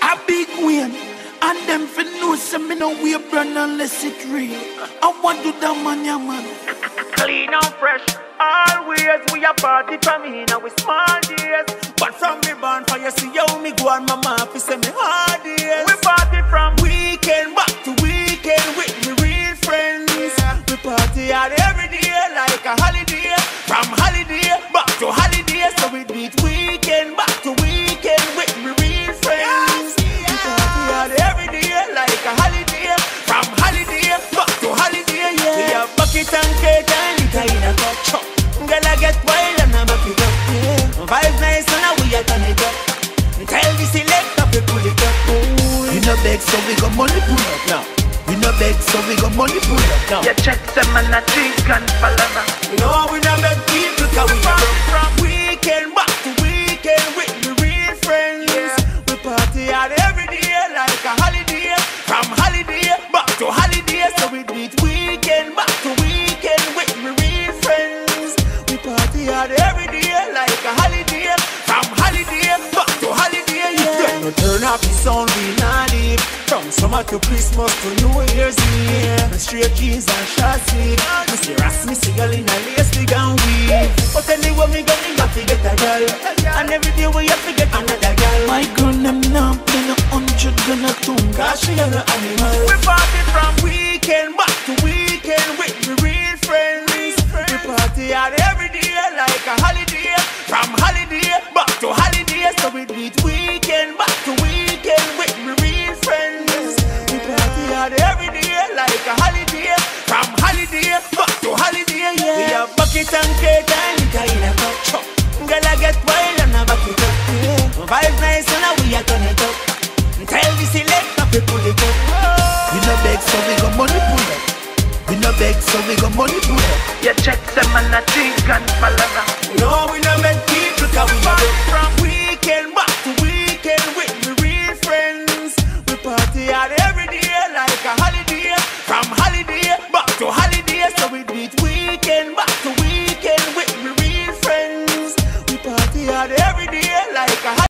a big win. And them for know say me no way brand unless it real. I want to the man, yeah man. Clean and fresh, always we a party from me now we small days. But from me born for you see how me go and mama fi say me hard days. We party from Weekend back to weekend with me real friends. We party out every day like a holiday. From holiday back to holiday, so we beat weekend back to weekend with me real friends. We party out every day like a holiday. From holiday back to holiday, yeah. We have bucket and cake and liquor in a cup. Girl I get wild and I back it up, yeah. Vibe nice and now we a turn it up. Tell the selector to pull it up. We no beg so we got money pull up now. We no beg so we got money pull up now. you check them and a drink and palava. No, we no beg people cause we party from weekend back to weekend with the real friends. We party out every day like a holiday. From holiday back to holiday, so we beat weekend back to weekend with the real friends. We party out every day like a holiday. From holiday back to holiday, yeah. No turn off the sound, we not leave. From summer to Christmas to New Year's Eve. Straight jeans and short sleeve. Me see Ras, me see girl in a lace wig and weave. But anyway me got to get a girl. And every day we have to get another girl. My girl them now play 100 gonna tune. Cause she an animal. We party from Weekend back to weekend with the real friends. We party out every day like a holiday. From holiday back to holiday, so we beat weekend back to weekend with the real friends. We party out every day like a holiday. From holiday back to holiday, yeah. We have bucket and cake and liquor in a cup. Girl I get wild and I back it up, yeah. Vibe nice and now we a turn it up. Tell the selector to pull it up. We no beg so we got money pull up. We no beg so we got money pull up. you check them and a drink and palava. No, we no beg people cause we Party from